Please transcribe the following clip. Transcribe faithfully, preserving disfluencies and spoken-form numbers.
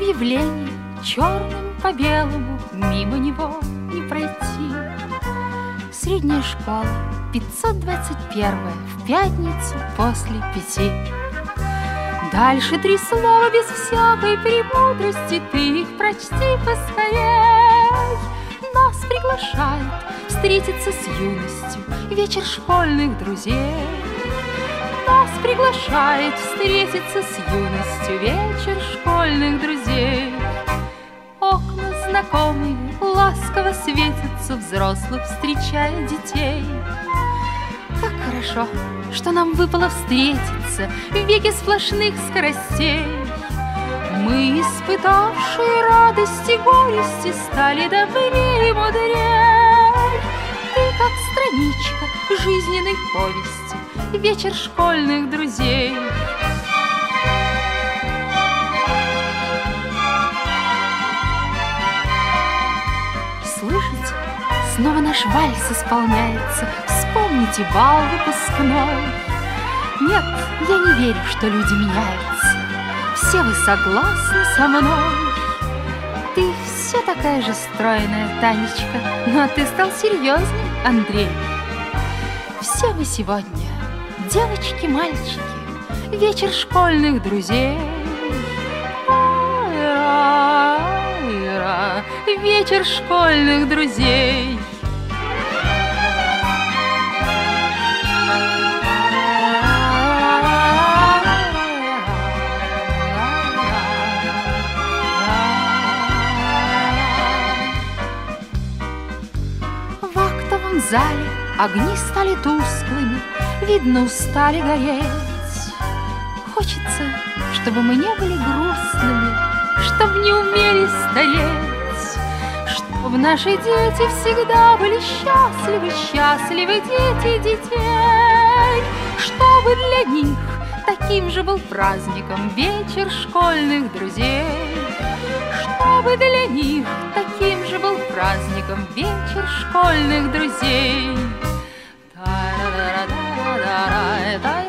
объявление черным по белому, мимо него не пройти. Средняя школа, пятьсот двадцать первая, в пятницу после пяти. Дальше три слова без всякой премудрости, ты их прочти поскорей. Нас приглашают встретиться с юностью, вечер школьных друзей. Нас приглашает встретиться с юностью, вечер школьных друзей. Окна знакомые ласково светятся, взрослых встречая детей. Как хорошо, что нам выпало встретиться в веке сплошных скоростей. Мы, испытавшие радости, горести, стали добрее и мудрей. Ты, как страничка жизненной повести, вечер школьных друзей. Слышите, снова наш вальс исполняется, вспомните бал выпускной. Нет, я не верю, что люди меняются, все вы согласны со мной. Ты все такая же стройная, Танечка, но ты стал серьезней, Андрей. Все мы сегодня девочки, мальчики, вечер школьных друзей. Ай-ра-ай-ра, вечер школьных друзей. В актовом зале огни стали тусклыми, видно, устали гореть. Хочется, чтобы мы не были грустными, чтоб не умели стареть, чтоб наши дети всегда были счастливы, счастливы дети детей, чтобы для них таким же был праздником вечер школьных друзей, чтобы для них таким же был праздником вечер школьных друзей. Та-ра-ра-ра-ра-ра-ра.